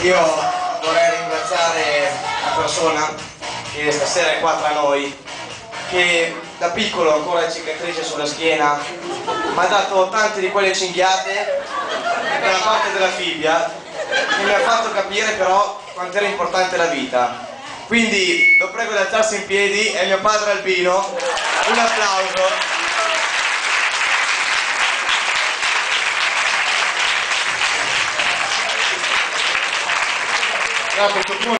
Io vorrei ringraziare una persona che stasera è qua tra noi, che da piccolo ancora ha cicatrice sulla schiena, mi ha dato tante di quelle cinghiate dalla parte della fibbia e mi ha fatto capire però quanto era importante la vita. Quindi lo prego di alzarsi in piedi, è mio padre Albino, un applauso. A questo punto